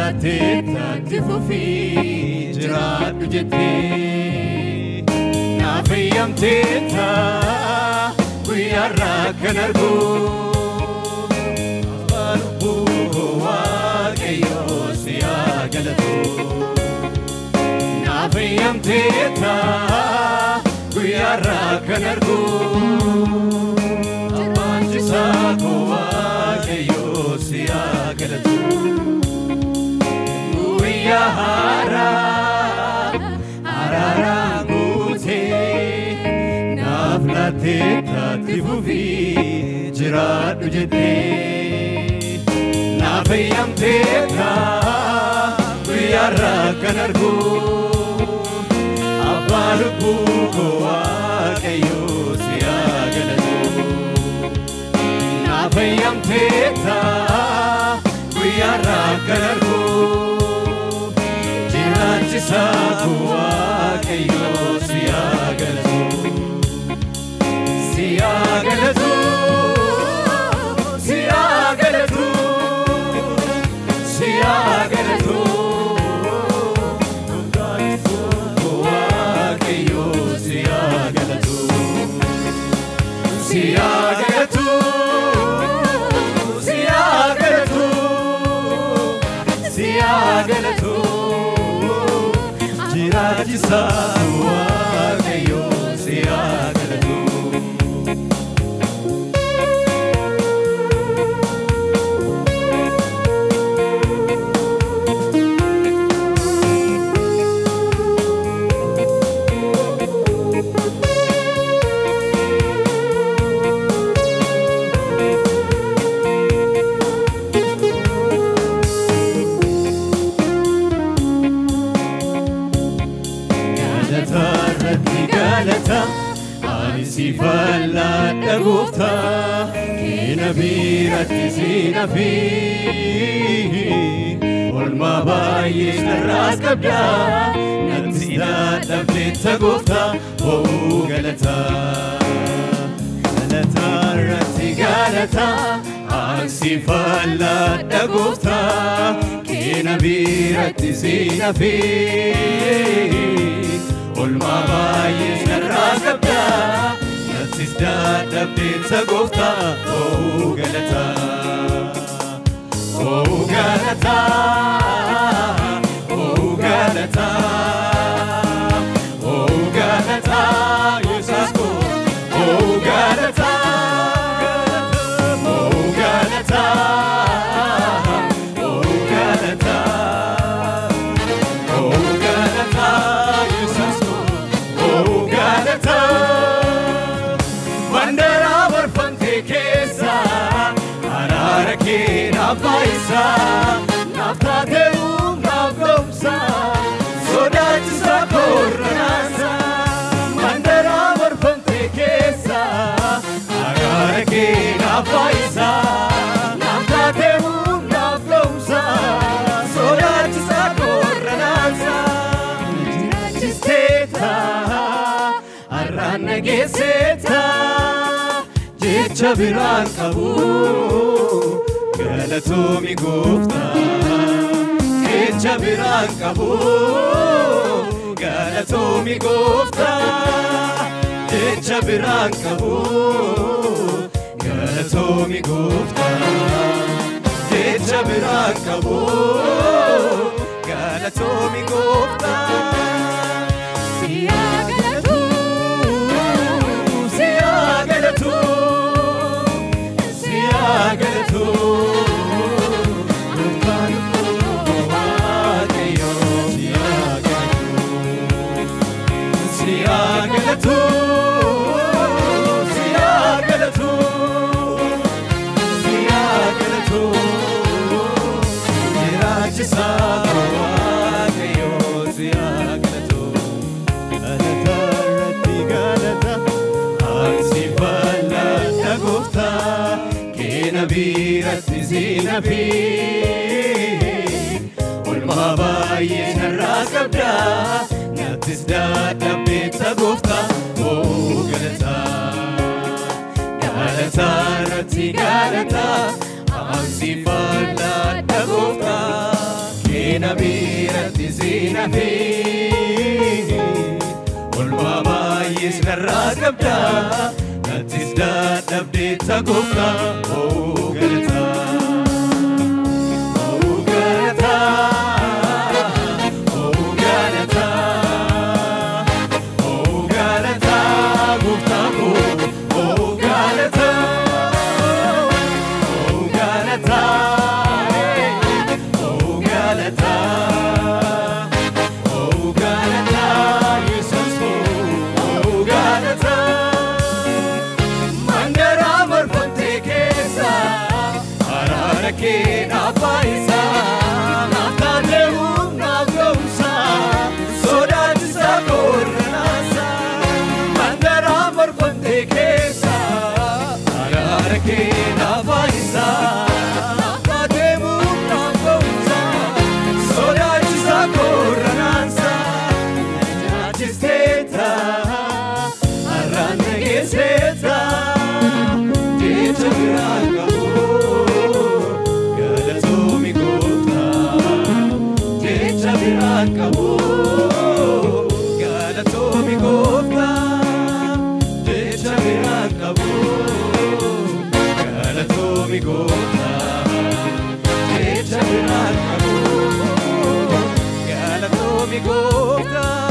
Naflateta tifufi jirat ujete Nafiyam teta Kuyarra kanargu Abalubu Waaqayyo siya galatu Nafiyam teta Kuyarra kanargu Abanjisa Waaqayyo siya galatu Hara gute naflateta tifufi jirat ujete nafiyam teta kuyarra kanargu abalubu Waaqayyo siya galatu nafiyam teta kuyarra kanargu Saku Waaqayyo siya galatu siya galatu siya galatu siya galatu Waaqayyo siya galatu siya galatu siya galatu siya galatu Jirajisa Waaqayyo siya galatu Sifalla dagufta kina birati sinafi olma bayis naras kabda natsida dabta gufta o galata galata rati galata sifalla dagufta kina birati sinafi olma bayis naras kabda Natsida dabta gufta o galata o galata o galata o galata Yesusko o galata o galata o galata o galata Yesusko o galata Nafisa, naftateu, nafgomsa, sodachisa koranasa, mandara varfante kesa, agarake nafisa, naftateu, nafgomsa, sodachisa koranasa, jirachisteta, arrannageseta, jecha biran kabu. Galatu mi gufta, jecha biran kabu. Galatu mi gufta, jecha biran kabu. Galatu mi gufta, jecha biran kabu. Galatu mi gufta, siya galatu, siya galatu, siya galatu. Zinafi, ulma bayis naras kabda, natisda dabit sagufta, o galata, galata rati galata, ansifalla dagufta, Ena biratti sina fi Olmama yes narraa qabda Natis dadhabdee tagofta Oh galata Oh galata Oh galata Oh galata Gofta ko Oh galata Oh galata Oh galata Oh galata Jesus Oh galata Mandara marfante kesa Arara ke na paisa Naftale na gausa Soda tisa kornasa Mandara marfante kesa Arara ke na paisa Naftale na gausa Soda tisa kornasa Jisteta Arrante geseta Jecha gragabu Galatomi gofta Jecha gragabu Galatomi gofta Jecha gragabu Galatomi gofta Jecha gragabu Galatomi gofta